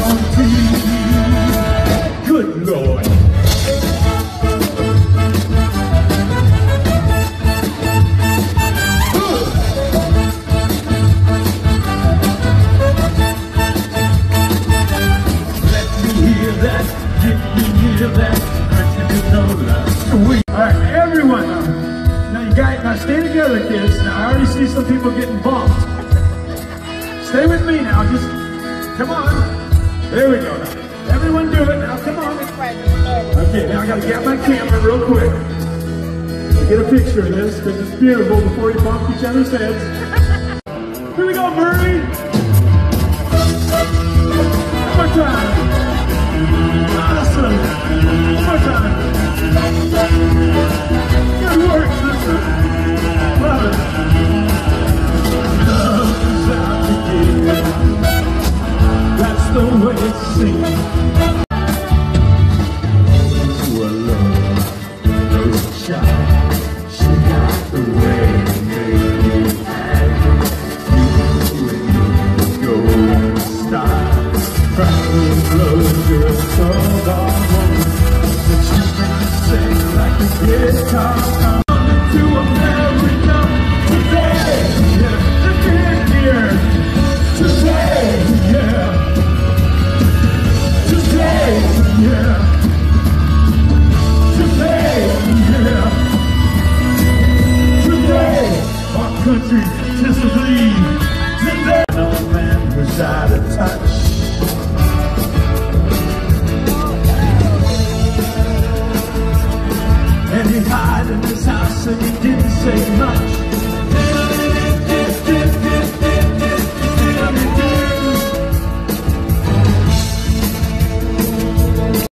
on TV. Good Lord. Let me hear that. Let me hear that. All right, everyone. Now you guys, now stay together, kids. Now I already see some people getting bumped. Stay with me now. Just come on. There we go. Everyone do it now. Come on. Okay, now I gotta get my camera real quick. Get a picture of this because it's beautiful before you bump each other's heads. Here we go, Murray. One more time. Awesome. One more time. Good work, sister. Love it. Love is out to give. That's the way it seems. Well, love, no child. She got the way to make me happy. You and me go in style. Crying blood, girl, so long. But you can sing like a guitar.